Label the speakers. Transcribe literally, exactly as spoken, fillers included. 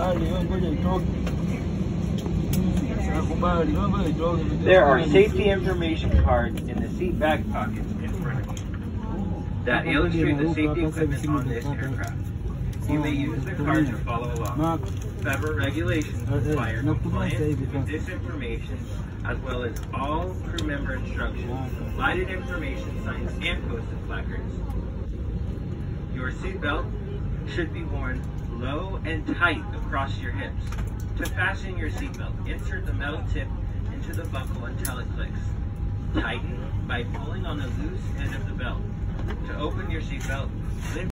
Speaker 1: There are safety information cards in the seat back pockets in front of you that illustrate the safety equipment on this aircraft. You may use the cards or follow along. Federal regulations require compliance with this information, as well as all crew member instructions, lighted information signs, and posted placards. Your seatbelt should be worn low and tight across your hips. To fasten your seatbelt, insert the metal tip into the buckle until it clicks. Tighten by pulling on the loose end of the belt. To open your seatbelt, lift